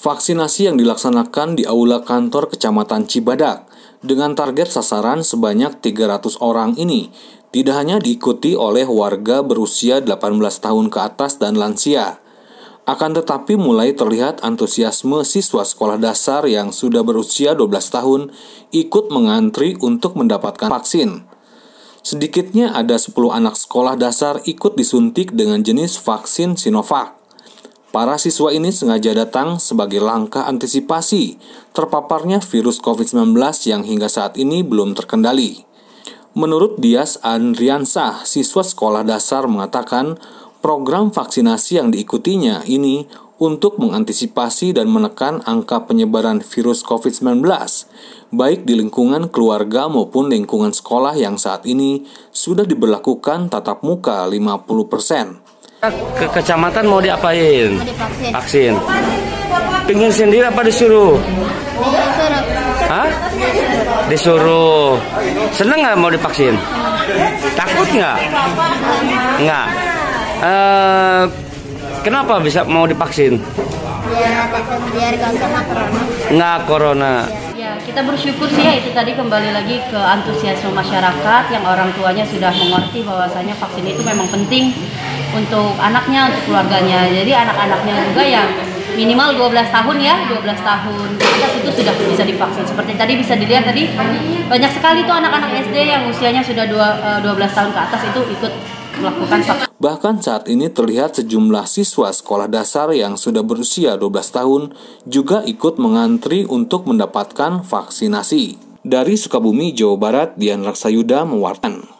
Vaksinasi yang dilaksanakan di Aula Kantor Kecamatan Cibadak dengan target sasaran sebanyak 300 orang ini tidak hanya diikuti oleh warga berusia 18 tahun ke atas dan lansia. Akan tetapi mulai terlihat antusiasme siswa sekolah dasar yang sudah berusia 12 tahun ikut mengantri untuk mendapatkan vaksin. Sedikitnya ada 10 anak sekolah dasar ikut disuntik dengan jenis vaksin Sinovac. Para siswa ini sengaja datang sebagai langkah antisipasi terpaparnya virus COVID-19 yang hingga saat ini belum terkendali. Menurut Dias Andriansah, siswa sekolah dasar mengatakan program vaksinasi yang diikutinya ini untuk mengantisipasi dan menekan angka penyebaran virus COVID-19, baik di lingkungan keluarga maupun lingkungan sekolah yang saat ini sudah diberlakukan tatap muka 50%. Ke kecamatan mau diapain? Vaksin. Pingin sendiri apa disuruh? Hah? Disuruh. Seneng nggak mau divaksin? Takut nggak? Nggak. Kenapa bisa mau divaksin? Biar gak kena corona. Nggak corona. Ya, kita bersyukur sih ya, itu tadi kembali lagi ke antusiasme masyarakat yang orang tuanya sudah mengerti bahwasanya vaksin itu memang penting untuk anaknya, untuk keluarganya. Jadi anak-anaknya juga yang minimal 12 tahun ya, 12 tahun ke atas itu sudah bisa divaksin. Seperti tadi bisa dilihat tadi banyak sekali tuh anak-anak SD yang usianya sudah 12 tahun ke atas itu ikut melakukan vaksin. Bahkan saat ini terlihat sejumlah siswa sekolah dasar yang sudah berusia 12 tahun juga ikut mengantri untuk mendapatkan vaksinasi. Dari Sukabumi, Jawa Barat, Dian Laksayuda mewartakan.